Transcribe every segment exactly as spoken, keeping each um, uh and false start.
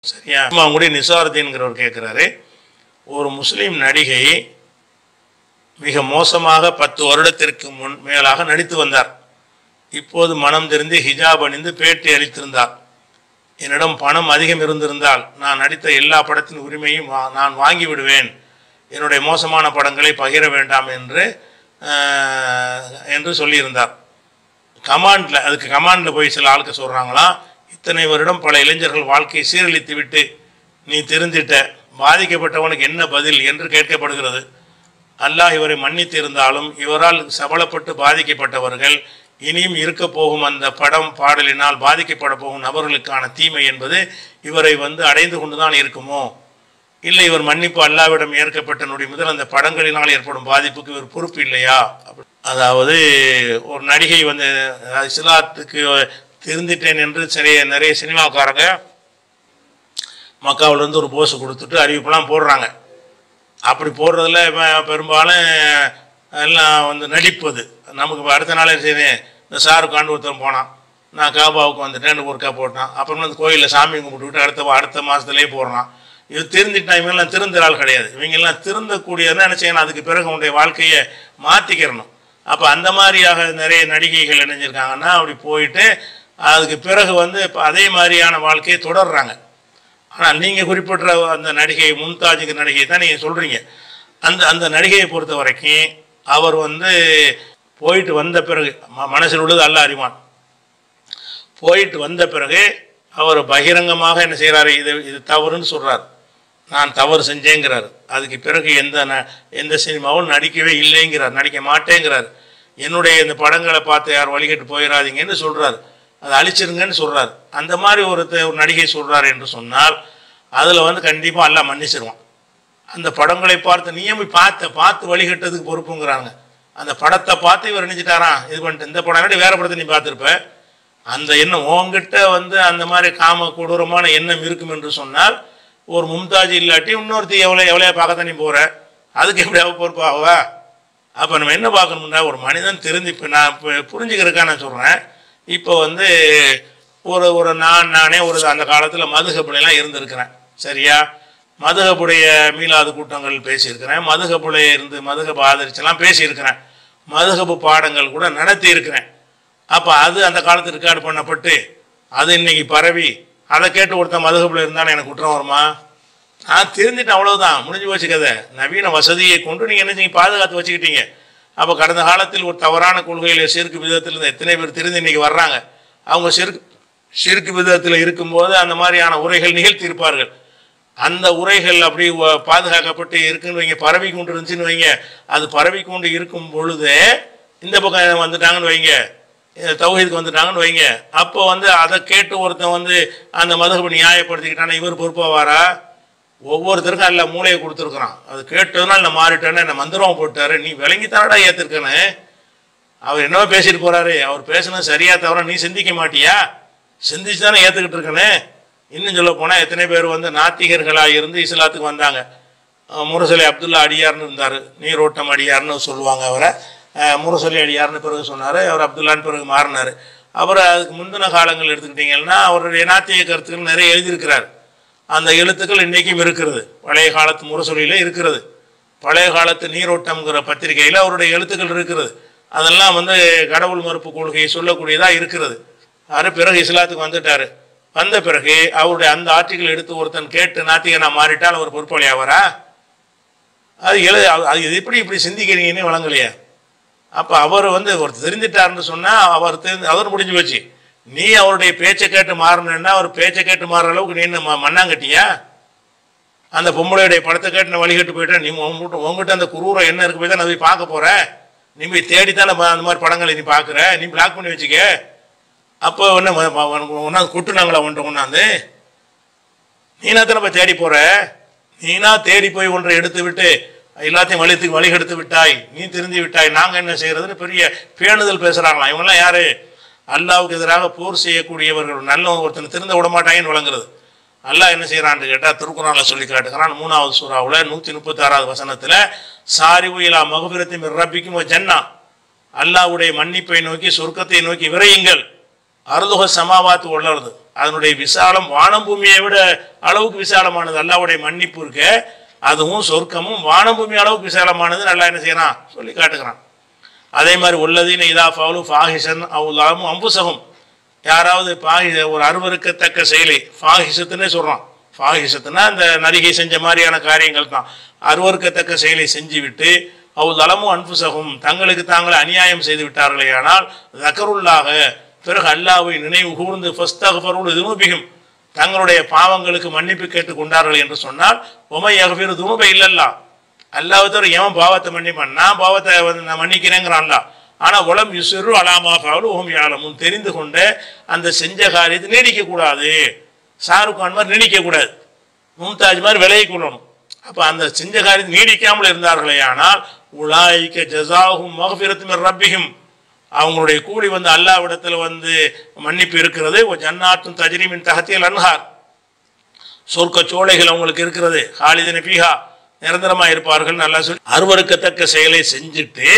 சரியா? அவங்களுடைய நிசாருதீன்கிறவர் கேட்குறாரு, ஒரு முஸ்லீம் நடிகை மிக மோசமாக பத்து வருடத்திற்கு முன் மேலாக நடித்து வந்தார். இப்போது மனம் தெரிந்து ஹிஜாப் அணிந்து பேட்டி அளித்திருந்தார். என்னிடம் பணம் அதிகம் இருந்திருந்தால் நான் நடித்த எல்லா படத்தின் உரிமையும் நான் வாங்கி விடுவேன், என்னுடைய மோசமான படங்களை பகிர வேண்டாம் என்று என்று சொல்லியிருந்தார். கமாண்டில் அதுக்கு கமாண்டில் போய் சில ஆளுக்க சொல்கிறாங்களாம், இத்தனை வருடம் பல இளைஞர்கள் வாழ்க்கையை சீரழித்து விட்டு நீ திருந்திட்ட, பாதிக்கப்பட்டவனுக்கு என்ன பதில் என்று கேட்கப்படுகிறது. அல்லாஹ் இவரை மன்னித்து இருந்தாலும் இவரால் சபலப்பட்டு பாதிக்கப்பட்டவர்கள் இனியும் இருக்க போகும் அந்த படம் பாடலினால் பாதிக்கப்பட போகும் நபர்களுக்கான தீமை என்பது இவரை வந்து அடைந்து கொண்டுதான் இருக்குமோ, இல்லை இவர் மன்னிப்பு அல்லாவிடம் ஏற்கப்பட்ட நொடி முதல் அந்த படங்களினால் ஏற்படும் பாதிப்புக்கு இவர் பொறுப்பு இல்லையா? அதாவது ஒரு நடிகை வந்து இஸ்லாத்துக்கு திருந்திட்டேன் என்று சரி நிறைய சினிமாக்காரங்க மக்காவிலேருந்து ஒரு போஸ் கொடுத்துட்டு அறிவிப்பெல்லாம் போடுறாங்க. அப்படி போடுறதுல பெரும்பாலும் எல்லாம் வந்து நடிப்பது. நமக்கு அடுத்த நாளே சரி இந்த ஷாருக் கான் ஒருத்தன் போனான், நான் காபாவுக்கு வந்துட்டேன் ஒருக்கா போட்டான், அப்புறம் வந்து கோயிலில் சாமி கும்பிட்டுக்கிட்டு அடுத்த அடுத்த மாதத்துலேயே போடுறான். இது திருந்திட்டான். இவங்கெல்லாம் திருந்துறாள் கிடையாது. இவங்கெல்லாம் திருந்தக்கூடியதுன்னா என்ன செய்யணும், அதுக்கு பிறகு உங்களுடைய வாழ்க்கையை மாற்றிக்கிறணும். அப்போ அந்த மாதிரியாக நிறைய நடிகைகள் நினைஞ்சிருக்காங்கன்னா அப்படி போயிட்டு அதுக்கு பிறகு வந்து இப்போ அதே மாதிரியான வாழ்க்கையை தொடர்றாங்க. ஆனால் நீங்கள் குறிப்பிட்ட அந்த நடிகை மும்தாஜுக்கு நடிகை தான் நீங்கள் சொல்கிறீங்க. அந்த அந்த நடிகையை பொறுத்த வரைக்கும் அவர் வந்து போயிட்டு வந்த பிறகு ம மனசில் உள்ளது அல்லாஹ் அறிவான். போயிட்டு வந்த பிறகு அவர் பகிரங்கமாக என்ன செய்கிறாரு, இது இது தவறுன்னு சொல்கிறார், நான் தவறு செஞ்சேங்கிறார். அதுக்கு பிறகு எந்த ந எந்த சினிமாவும் நடிக்கவே இல்லைங்கிறார், நடிக்க மாட்டேங்கிறார். என்னுடைய இந்த படங்களை பார்த்து யார் வழிகட்டு போயிடாதீங்கன்னு சொல்கிறார், அதை அழிச்சிருங்கன்னு சொல்கிறார். அந்த மாதிரி ஒரு ஒரு நடிகை சொல்கிறார் என்று சொன்னால் அதில் வந்து கண்டிப்பாக எல்லாம் மன்னிச்சிருவான். அந்த படங்களை பார்த்து நீயும் பார்த்த பார்த்து வழிகட்டதுக்கு பொறுப்புங்கிறாங்க. அந்த படத்தை பார்த்து இவர் நினைச்சிட்டாரான் இது பண்ணிட்டு இந்த படம் வேறு படத்தை நீ பார்த்துருப்ப. அந்த எண்ணம் உங்ககிட்ட வந்து அந்த மாதிரி காம கொடூரமான எண்ணம் இருக்கும் என்று சொன்னால் ஒரு மும்தாஜ் இல்லாட்டி இன்னொருத்தி எவ்வளோ எவ்வளோ பார்க்கத்தான் நீ போகிற, அதுக்கு எப்படியாவது பொறுப்பாகவா? அப்போ நம்ம என்ன பார்க்கணும்னா ஒரு மனிதன் திருந்தி இப்போ நான் இப்போ புரிஞ்சுக்கிறதுக்காக நான் சொல்கிறேன். இப்போ வந்து ஒரு ஒரு நான் நானே ஒரு அந்த காலத்தில் மதுகப்புலாம் இருந்திருக்கிறேன். சரியா? மதுகப்புடைய மீளாது கூட்டங்கள் பேசியிருக்கிறேன், மதுகப்புடைய இருந்து மதுகப்பு ஆதரிச்செல்லாம் பேசியிருக்கிறேன், மதுகப்பு பாடங்கள் கூட நடத்தி இருக்கிறேன். அப்போ அது அந்த காலத்து ரெக்கார்டு பண்ணப்பட்டு அது இன்னைக்கு பரவி அதை கேட்டு ஒருத்தன் மதுகப்புல இருந்தாலும் எனக்கு குற்றம் வருமா? நான் திருந்திட்டேன், அவ்வளோதான், முடிஞ்சு போச்சு கதை. நவீன வசதியை கொண்டு நீங்கள் என்ன செய்ய பாதுகாத்து வச்சுக்கிட்டீங்க. அப்போ கடந்த காலத்தில் ஒரு தவறான கொள்கையில் சிறுக்கு விதத்தில் இருந்து எத்தனை பேர் திருந்தி இன்னைக்கு வர்றாங்க. அவங்க சிறுக்கு சிறுக்கு விதத்தில் இருக்கும்போது அந்த மாதிரியான உரைகள் நிகழ்த்தியிருப்பார்கள். அந்த உரைகள் அப்படி பாதுகாக்கப்பட்டு இருக்குன்னு வைங்க, பரவி கொண்டு இருந்துச்சுன்னு வைங்க. அது பரவி கொண்டு இருக்கும் பொழுது இந்த பக்கம் வந்துட்டாங்கன்னு வைங்க, தௌஹீதுக்கு வந்துட்டாங்கன்னு வைங்க. அப்போ வந்து அதை கேட்டு ஒருத்தன் வந்து அந்த மதகபை நியாயப்படுத்திக்கிட்டானா இவர் பொறுப்பாவாரா? ஒவ்வொருத்தருக்கும் அல்ல மூளையை கொடுத்துருக்குறான். அது கேட்டதுனால நான் மாறிட்டேன்னு என்ன மந்திரம் போட்டாரு, நீ விளங்கித்தானடா ஏற்றுருக்கேன்னு. அவர் என்னவோ பேசிட்டு போறாரு, அவர் பேசுனது சரியா தவிர நீ சிந்திக்க மாட்டியா? சிந்திச்சு தானே ஏற்றுக்கிட்டு இருக்கேன்னு. இன்னும் சொல்ல போனால் எத்தனை பேர் வந்து நாத்திகர்களாக இருந்து இஸ்லாத்துக்கு வந்தாங்க. முரசொலி அப்துல்லா அடியார்னு இருந்தார், நீரோட்டம் அடியார்னு சொல்லுவாங்க அவரை. முரசொலி அடியார்னு பிறகு சொன்னார், அவர் அப்துல்லான்னு பிறகு மாறினார். அவர் அதுக்கு முந்தின காலங்கள் எடுத்துக்கிட்டிங்கன்னா அவருடைய நாத்திக கருத்துக்கள் நிறைய எழுதியிருக்கிறார். அந்த எழுத்துக்கள் இன்றைக்கும் இருக்கிறது, பழைய காலத்து முரசொலியில் இருக்கிறது, பழைய காலத்து நீரோட்டம்ங்கிற பத்திரிகையில் அவருடைய எழுத்துக்கள் இருக்கிறது. அதெல்லாம் வந்து கடவுள் மறுப்பு கொள்கையை சொல்லக்கூடியதாக இருக்கிறது. அவர் பிறகு இஸ்லாத்துக்கு வந்துட்டார். வந்த பிறகு அவருடைய அந்த ஆர்டிக்கல் எடுத்து ஒருத்தன் கேட்டு நாத்திகனா மாறிட்டால் அவர் பொறுப்பாளி ஆவாரா? அது எழு அது எப்படி இப்படி சிந்திக்கிறீங்கன்னு வழங்கலையா? அப்போ அவர் வந்து ஒரு தெரிஞ்சிட்டாருன்னு சொன்னால் அவர் தெரிஞ்சு அவர் முடிஞ்சு போச்சு. நீ அவருடைய பேச்சை கேட்டு மாறணுன்னா அவர் பேச்சை கேட்டு மாறுற அளவுக்கு நீ என்ன மண்ணாங்கட்டியா? அந்த பொம்பளையுடைய படத்தை கேட்டு நான் வழிகட்டு போயிட்டேன். நீ உங்ககிட்ட உங்ககிட்ட அந்த குரூரம் என்ன இருக்கு போய் தான் நான் போய் பார்க்க போகிறேன். நீ போய் தேடித்தானே அந்த மாதிரி படங்களை நீ பார்க்குற, நீ பிளாக் பண்ணி வச்சுக்க. அப்போ ஒன்று ஒன்றாந்து கொட்டுனாங்களா ஒன்று ஒன்றாந்து? நீனா தானே போய் தேடி போகிற, நீனா தேடி போய் ஒன்றை எடுத்து விட்டு எல்லாத்தையும் வழித்துக்கு வழி எடுத்து விட்டாய், நீ திருந்தி விட்டாய், நாங்கள் என்ன செய்கிறதுன்னு பெரிய பேணுதல் பேசுகிறாங்களாம். இவங்கெல்லாம் யார்? அல்லாவுக்கு எதிராக போர் செய்யக்கூடியவர்கள். நல்ல ஒருத்தனை திருந்த விட மாட்டாங்கன்னு வழங்குறது. அல்லாஹ் என்ன செய்கிறான்னு கேட்டால் திருக்குறானில் சொல்லி காட்டுக்கிறான். மூணாவது சூறாவில் நூற்றி முப்பத்தி ஆறாவது வசனத்தில் சாரிவு இலா மகுபிரத்தி ரப்பிக்கும் ஜன்னா, அல்லாஹ்வுடைய மன்னிப்பை நோக்கி சொர்க்கத்தை நோக்கி விரையுங்கள். அர்துஹ சமாவாத்து உள்ளது, அதனுடைய விசாலம் வானம் பூமியை விட அளவுக்கு விசாலமானது. அல்லாஹ்வுடைய மன்னிப்பு இருக்க அதுவும் சொர்க்கமும் வானம் பூமி அளவுக்கு விசாலமானது. நல்லா என்ன செய்யறான் சொல்லி காட்டுகிறான். அதே மாதிரி உள்ளதீன இதா ஃபஅலு ஃபாஹிஷன் அவ் லஹும் அன்ஃபுஸஹும், யாராவது பாஹி ஒரு அருவருக்கத்தக்க செயலை ஃபாஹிஷத்துன்னே சொல்றான். ஃபாஹிஷத்துனா அந்த நரிகை செஞ்ச மாதிரியான காரியங்கள் தான். அருவருக்கத்தக்க செயலை செஞ்சு விட்டு அவ் லஹும் அன்ஃபுஸஹும், தங்களுக்கு தாங்களே அநியாயம் செய்து விட்டார்களே ஆனால் ஸக்கருல்லாஹ, பிறகு அல்லாஹ்வை நினைவு கூர்ந்து ஃபஸ்தக்ஃபரு லிதுனூபிஹிம், தங்களுடைய பாவங்களுக்கு மன்னிப்பு கேட்டுக் கொண்டார்கள் என்று சொன்னால் ஒமை யக்ஃபிரு துனூப இல்லல்லாஹ், அல்லாஹ் தவிர எவன் பாவத்தை மன்னிப்பான்? நான் பாவத்தை வந்து நான் மன்னிக்கிறேங்கிறான்ல. ஆனால் உலம் யுஸ்ரு அலாமா ஃபஅலு வஹும் யஅலமூன், தெரிந்து கொண்ட அந்த செஞ்ச காரியத்தை நீடிக்க கூடாது. ஷாருக் கான் மாதிரி நீடிக்க கூடாது, மும்தாஜ் மாதிரி விலகி கொள்ளணும். அப்போ அந்த செஞ்ச காரியத்தை நீடிக்காமல் இருந்தார்களே ஆனால் உலாயிக ஜஸாஹும் மக்ஃபிரத்தும் மிர் ரப்பிஹிம், அவங்களுடைய கூலி வந்து அல்லாஹ்விடத்தில் வந்து மன்னிப்பு இருக்கிறது. ஜன்னாத்தும் தஜ்ரீமின் தஹ்திஹல் அன்ஹார், சொர்க்க சோலைகள் அவங்களுக்கு இருக்கிறது. ஹாலிதின ஃபீஹா, நிரந்தரமாக இருப்பார்கள். நல்லா சொல்லி அருவருக்கத்தக்க செயலை செஞ்சுட்டு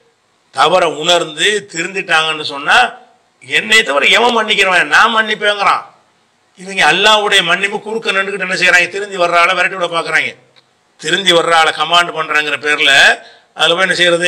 தவற உணர்ந்து திருந்திட்டாங்கன்னு சொன்னால் என்னை தவிர எவன் மன்னிக்கிறவன்? நான் மன்னிப்பேங்கிறான். இவங்க அல்லாஹ்வுடைய மன்னிப்பு குறுக்க நின்றுக்கிட்டு என்ன செய்கிறாங்க? திருந்தி வர்ற ஆளை விரட்டி விட பார்க்குறாங்க. திருந்தி வர்ற ஆளை கமாண்ட் பண்ணுறாங்கிற பேரில் அதில் போய் என்ன செய்கிறது?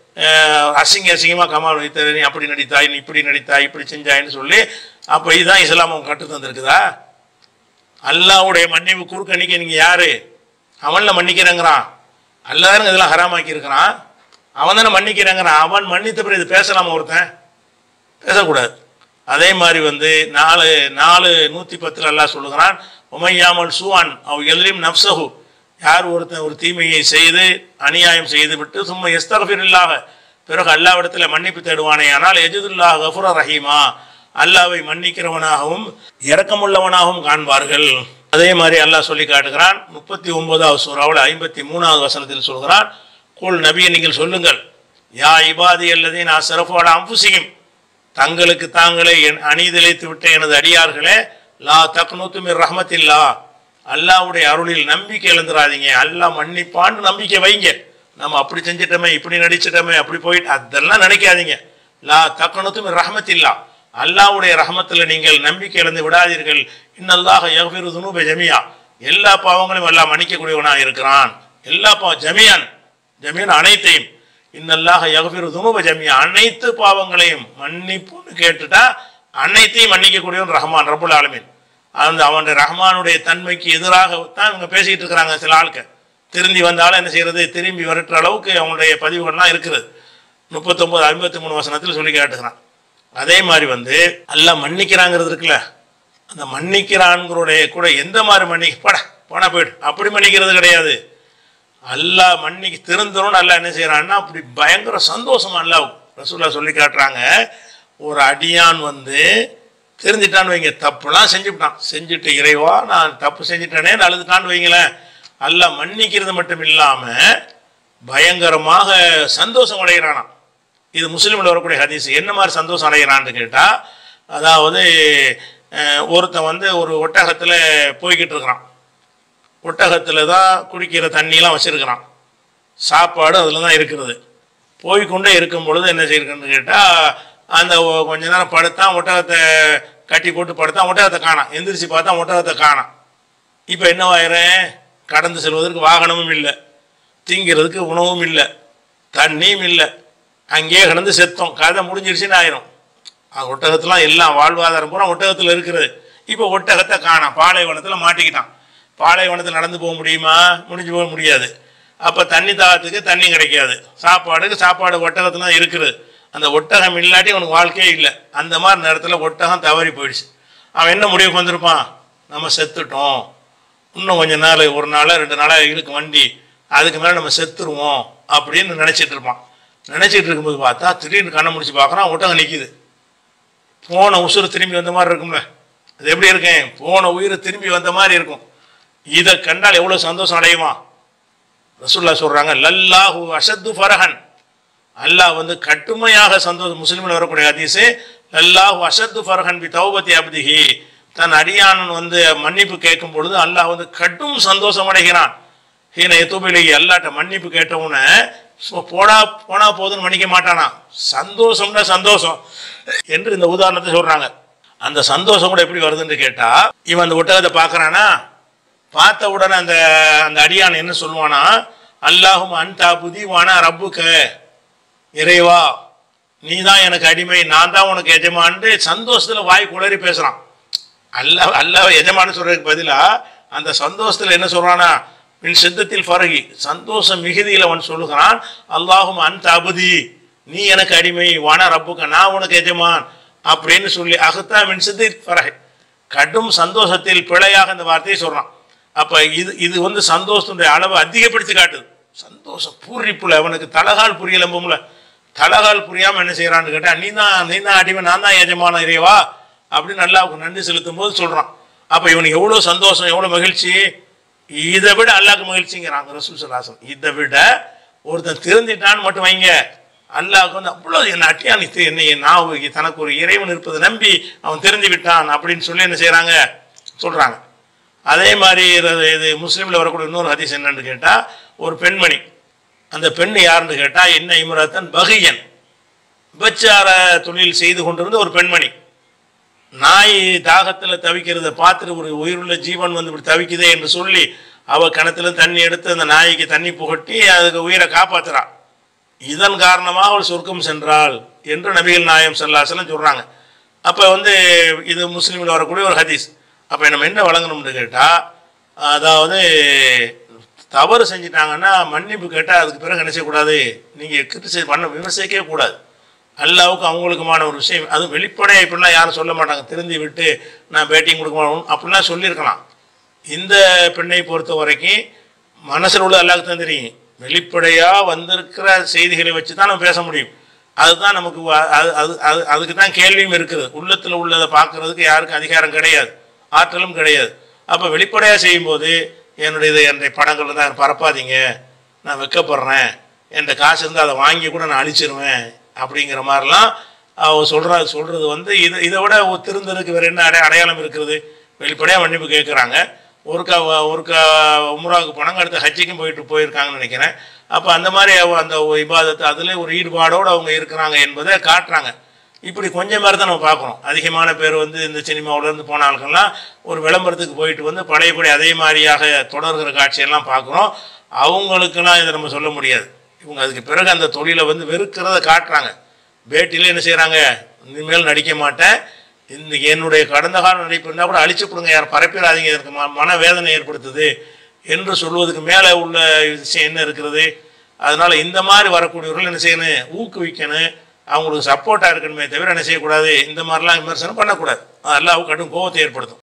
அசிங்க அசிங்கமாக கமாண்ட் வைத்த, நீ அப்படி நடித்தாய், நீ இப்படி நடித்தாய், இப்படி செஞ்சாயின்னு சொல்லி. அப்போ இதுதான் இஸ்லாம் அவங்க கட்டு தந்துருக்குதா? அல்லாஹ்வுடைய மன்னிப்பு குறுக்க நிற்க நீங்கள் யார்? அவனில் மன்னிக்கிறேங்கிறான். அல்லாஹ் இதெல்லாம் ஹராமாக்கி இருக்கிறான், அவன் தானே மன்னிக்கிறேங்கிறான். அவன் மன்னித்த பிறகு இது பேசலாமா? ஒருத்தன் பேசக்கூடாது. அதே மாதிரி வந்து நாலு நாலு நூற்றி பத்தில் அல்லாஹ் சொல்லுகிறான், உமையாமல் சூவான் அவ் எதிரியும் நப்சஹு, யார் ஒருத்தன் ஒரு தீமையை செய்து அநியாயம் செய்து விட்டு சும்மா எஸ்தக்ஃபிருல்லாஹ, பிறகு அல்லாஹ்விடத்தில் மன்னிப்பு தேடுவானே ஆனால் எஜிதுல்லாஹ் கஃபூர ரஹீமா, அல்லாஹ்வை மன்னிக்கிறவனாகவும் இரக்கமுள்ளவனாகவும் காண்பார்கள். அதே மாதிரி அல்லாஹ் சொல்லி காட்டுகிறான் முப்பத்தி ஒன்பதாவது சூறாவில் ஐம்பத்தி மூணாவது வசனத்தில் சொல்கிறான், குல் நபியை நீங்கள் சொல்லுங்கள், யா இபாதி அல்லதீன அஸ்ரஃபு அலா அன்ஃபுஸிஹிம், தங்களுக்கு தாங்களே என் அநீதிழைத்து விட்ட எனது அடியார்களே, லா தக்னூது மிர் ரஹ்மத்தில்லாஹ், அல்லாஹ்வுடைய அருளில் நம்பிக்கை இழந்துடாதீங்க. அல்லாஹ் மன்னிப்பான்னு நம்பிக்கை வைங்க. நம்ம அப்படி செஞ்சிட்டோமே, இப்படி நடிச்சிட்டோமே, அப்படி போயிட்டு அதெல்லாம் நினைக்காதீங்க. லா தக்னூது மிர் ரஹ்மத்தில்லாஹ், அல்லாஹ்வுடைய ரஹமத்தில் நீங்கள் நம்பிக்கை இழந்து விடாதீர்கள். இன்னல்லாஹ யக்ஃபிரு துனூப ஜமீஆ, எல்லா பாவங்களையும் அல்லாஹ் மன்னிக்கக்கூடியவனாக இருக்கிறான். எல்லா பாவம் ஜமீஅன், ஜமீஅன் அனைத்தையும். இன்னல்லாஹ யக்ஃபிரு துனூப ஜமீஆ, அனைத்து பாவங்களையும் மன்னிப்புன்னு கேட்டுட்டா அனைத்தையும் மன்னிக்கக்கூடியவன் ரஹ்மான் ரப்புல் ஆலமீன். அந்த அவனுடைய ரஹ்மானுடைய தன்மைக்கு எதிராகத்தான் இவங்க பேசிக்கிட்டு இருக்கிறாங்க. சில ஆட்கள் திரும்பி வந்தாலும் என்ன செய்யறது? திரும்பி வரட்டுற அளவுக்கு அவங்களுடைய பதிவுகள்லாம் இருக்கிறது. முப்பத்தொன்பது ஐம்பத்தி மூணு வசனத்தில் சொல்லி காட்டுகிறான். அதே மாதிரி வந்து அல்லாஹ் மன்னிக்கிறாங்கிறது இருக்குல்ல, அந்த மன்னிக்கிறான்களுடைய கூட எந்த மாதிரி மன்னிக்க பட போனா போயிடு அப்படி மன்னிக்கிறது கிடையாது. அல்லாஹ் மன்னிக்கு திருந்தணும்னு அல்லாஹ் என்ன செய்யறான்னா அப்படி பயங்கர சந்தோஷமா அல்லாஹ் ரசூலுல்லாஹ் சொல்லி காட்டுறாங்க. ஒரு அடியான் வந்து தெரிஞ்சிட்டான்னு வைங்க, தப்புலாம் செஞ்சுட்டான், செஞ்சுட்டு இறைவா நான் தப்பு செஞ்சுட்டேனே அழுதுட்டான்னு வைங்களேன், அல்லாஹ் மன்னிக்கிறது மட்டும் இல்லாம பயங்கரமாக சந்தோஷம் அடைகிறானா. இது முஸ்லீமில் வரக்கூடிய ஹதீஸ். என்ன மாதிரி சந்தோஷம் அடைகிறான்னு கேட்டால், அதாவது ஒருத்தன் வந்து ஒரு ஒட்டகத்தில் போய்கிட்டு இருக்கிறான், ஒட்டகத்தில் தான் குடிக்கிற தண்ணியெலாம் வச்சுருக்கிறான், சாப்பாடு அதில் தான் இருக்கிறது. போய்கொண்டே இருக்கும் பொழுது என்ன செய்யிருக்குன்னு கேட்டால், அந்த கொஞ்ச நேரம் படுத்தான், ஒட்டகத்தை கட்டி போட்டு படுத்தான், ஒட்டகத்தை காணாம். எந்திரிச்சு பார்த்தா ஒட்டகத்தை காணாம். இப்போ என்னவாயிரம்? கடந்து செல்வதற்கு வாகனமும் இல்லை, திங்கிறதுக்கு உணவும் இல்லை, தண்ணியும் இல்லை, அங்கேயே கிடந்து செத்தோம், கதை முடிஞ்சிருச்சுன்னு ஆயிரும். அது ஒட்டகத்துலாம் எல்லாம் வாழ்வாதாரம் பூரா ஒட்டகத்தில் இருக்கிறது. இப்போ ஒட்டகத்தை காணாம், பாலைவனத்தில் மாட்டிக்கிட்டான். பாலைவனத்தில் நடந்து போக முடியுமா? முடிஞ்சு போக முடியாது. அப்போ தண்ணி தாகத்துக்கு தண்ணி கிடைக்காது, சாப்பாடுக்கு சாப்பாடு ஒட்டகத்துலாம் இருக்குது. அந்த ஒட்டகம் இல்லாட்டி அவனுக்கு வாழ்க்கையே இல்லை. அந்த மாதிரி நேரத்தில் ஒட்டகம் தவறி போயிடுச்சு. அவன் என்ன முடிவுக்கு வந்திருப்பான்? நம்ம செத்துட்டோம், இன்னும் கொஞ்சம் நாள், ஒரு நாள் ரெண்டு நாளாக இருக்கு வண்டி, அதுக்கு மேலே நம்ம செத்துருவோம் அப்படின்னு நினச்சிட்டு இருப்பான். நினச்சிட்டு இருக்கும்போது பார்த்தா திடீர்னு கண்ணை முடிச்சு பார்க்குறான், ஒட்டகம் நிற்கிது. போன உசுறு திரும்பி வந்த மாதிரி இருக்கும்ல, அது எப்படி இருக்கேன்? போன உயிர் திரும்பி வந்த மாதிரி இருக்கும். இதை கண்டால் எவ்வளோ சந்தோஷம் அடையுமா? ரசூலுல்லாஹ் சொல்கிறாங்க, லல்லாஹு அஷத்து ஃபரஹன், அல்லாஹ் வந்து கட்டுமையாக சந்தோஷம். முஸ்லிமில் வரக்கூடிய ஹதீஸு, லல்லாஹு அஷத்து ஃபரஹன் பி தௌபத்தி அப்திஹி, தன் அடியானன் வந்து மன்னிப்பு கேட்கும் பொழுது அல்லாஹ் வந்து கடும் சந்தோஷம் அடைகிறான். ஹீன எத்துபிலி, அல்லாட்ட மன்னிப்பு கேட்டவுடனே போனா போனா போதுன்னு மன்னிக்க மாட்டானா, சந்தோஷம்னா சந்தோஷம் என்று இந்த உதாரணத்தை சொல்றாங்க. அந்த சந்தோஷம் கூட எப்படி வருதுன்னு கேட்டா, இவன் அந்த ஒட்டகத்தை பார்க்கறானா, பார்த்த உடனே அந்த அந்த அடியான் என்ன சொல்லுவானா, அல்லாஹும் அன்தாபுதி வானா ரப்புக்க, இறைவா நீ தான் எனக்கு அடிமை, நான் தான் உனக்கு எஜமான்னு சந்தோஷத்துல வாய் குளறி பேசுறான். அல்லாஹ் அல்லாஹ் எஜமான்னு சொல்றதுக்கு பதிலா அந்த சந்தோஷத்துல என்ன சொல்றானா, மின் சித்தத்தில் ஃபரகி, சந்தோஷ மிகுதியில் அவன் சொல்லுகிறான், அல்லாஹும் அன்தாபுதி, நீ எனக்கு அடிமை, வானா ரப்புக்க, நான் உனக்கு எஜமான் அப்படின்னு சொல்லி அகுத்தா மின் சித்தத்தில் ஃபரகி, கடும் சந்தோஷத்தில் பிழையாக இந்த வார்த்தையை சொல்றான். அப்ப இது இது வந்து சந்தோஷத்துடைய அளவை அதிகப்படுத்தி காட்டுது. சந்தோஷம் பூரிப்புல அவனுக்கு தலகால் புரியலம்பும்ல, தலகால் புரியாம என்ன செய்யறான்னு கேட்டா, நீ தான் நீ தான் அடிமை, நான் தான் எஜமான இறைவா அப்படின்னு அல்லாஹ்வுக்கு நன்றி செலுத்தும் போது சொல்றான். அப்ப இவனுக்கு எவ்வளவு சந்தோஷம், எவ்வளவு மகிழ்ச்சி, இதை விட அல்லாஹ்க்கு மகிழ்ச்சிங்கிறாங்க ரசூல் ஸல்லல்லாஹு அலைஹி வஸல்லம். இதை விட ஒருத்தன் திருந்திட்டான்னு மட்டும் வைங்க, அல்லாஹ்க்கு வந்து அவ்வளவு என்ன அட்டியானித்து என்னை நான் தனக்கு ஒரு இறைவன் இருப்பதை நம்பி அவன் திருந்தி விட்டான் அப்படின்னு சொல்லி என்ன செய்யறாங்க சொல்றாங்க. அதே மாதிரி இது முஸ்லீமில் வரக்கூடிய இன்னொரு ஹதீஸ் என்னன்னு கேட்டால், ஒரு பெண்மணி, அந்த பெண் யாருன்னு கேட்டால், என்ன இம்ரத்தன் பகியன், விபச்சார தொழில் செய்து கொண்டிருந்த ஒரு பெண்மணி, நாய் தாகத்தில் தவிக்கிறத பார்த்துட்டு ஒரு உயிருள்ள ஜீவன் வந்து இப்படி தவிக்குதே என்று சொல்லி அவள் கிணத்துல தண்ணி எடுத்து அந்த நாய்க்கு தண்ணி புகட்டி அதுக்கு உயிரை காப்பாற்றுறான். இதன் காரணமாக அவள் சொர்க்கம் சென்றாள் என்று நபிகள் நாயகம் ஸல்லல்லாஹு அலைஹி வஸல்லம் சொல்கிறாங்க. அப்போ வந்து இது முஸ்லீமில் வரக்கூடிய ஒரு ஹதீஸ். அப்போ நம்ம என்ன வழங்கணும்னு கேட்டால், அதாவது தவறு செஞ்சிட்டாங்கன்னா மன்னிப்பு கேட்டால் அதுக்கு பிறகு என்ன செய்யக்கூடாது, நீங்கள் கிரிட்டிசைஸ் பண்ண விமர்சிக்கவே கூடாது. அல்லாவுக்கு அவங்களுக்குமான ஒரு விஷயம், அதுவும் வெளிப்படையாக இப்படிலாம் யாரும் சொல்ல மாட்டாங்க, திருந்தி விட்டு நான் பேட்டிங் கொடுக்க மாட்டோம் அப்படிலாம் சொல்லியிருக்கலாம். இந்த பெண்ணை பொறுத்த வரைக்கும் மனசில் உள்ள அல்லாஹ்வுக்கு தான் தெரியும். வெளிப்படையாக வந்திருக்கிற செய்திகளை வச்சு தான் நம்ம பேச முடியும். அதுதான் நமக்கு அது அது அது அதுக்கு தான் கேள்வியும் இருக்குது. உள்ளத்தில் உள்ளதை பார்க்கறதுக்கு யாருக்கும் அதிகாரம் கிடையாது, ஆற்றலும் கிடையாது. அப்போ வெளிப்படையாக செய்யும்போது என்னுடைய இது என்னுடைய படங்கள் தான் பரப்பாதீங்க, நான் வைக்கப்படுறேன், என்கிட்ட காசு இருந்தால் அதை வாங்கி கூட நான் அழிச்சிருவேன் அப்படிங்கிற மாதிரிலாம் அவ சொல்கிற சொல்கிறது வந்து இது இதை விட திருந்ததுக்கு வேறு என்ன அடைய அடையாளம் இருக்கிறது? வெளிப்படையாக மன்னிப்பு கேட்குறாங்க. ஒருக்கா ஒருக்கா உம்ராவுக்கு போனாங்க, அடுத்த ஹஜ்ஜிக்கும் போயிட்டு போயிருக்காங்கன்னு நினைக்கிறேன். அப்போ அந்த மாதிரி அந்த இபாதத்தை அதில் ஒரு ஈடுபாடோடு அவங்க இருக்கிறாங்க என்பதை காட்டுறாங்க. இப்படி கொஞ்சம் மாதிரி தான் நம்ம பார்க்குறோம். அதிகமான பேர் வந்து இந்த சினிமாவிலேருந்து போன ஆட்கள்லாம் ஒரு விளம்பரத்துக்கு போயிட்டு வந்து பழையபடி அதே மாதிரியாக தொடர்கிற காட்சியெல்லாம் பார்க்குறோம். அவங்களுக்கெல்லாம் இதை நம்ம சொல்ல முடியாது. இவங்க அதுக்கு பிறகு அந்த தொழிலை வந்து வெறுக்கிறத காட்டுறாங்க. பேட்டியில் என்ன செய்கிறாங்க, இனிமேல் நடிக்க மாட்டேன், இந்த என்னுடைய கடந்த கால நடிப்பு இருந்தால் கூட அழிச்சு கொடுங்க, யார் பரப்பிடாதீங்க, எனக்கு ம மன வேதனை ஏற்படுத்துது என்று சொல்வதுக்கு மேலே உள்ள விஷயம் என்ன இருக்கிறது? அதனால் இந்த மாதிரி வரக்கூடியவர்கள் என்ன செய்யணும், ஊக்குவிக்கணும், அவங்களுக்கு சப்போர்ட்டாக இருக்கணுமே தவிர என்ன செய்யக்கூடாது, இந்த மாதிரிலாம் விமர்சனம் பண்ணக்கூடாது. அது அல்லாஹ்வுக்கு கடும் கோபத்தை ஏற்படுத்தும்.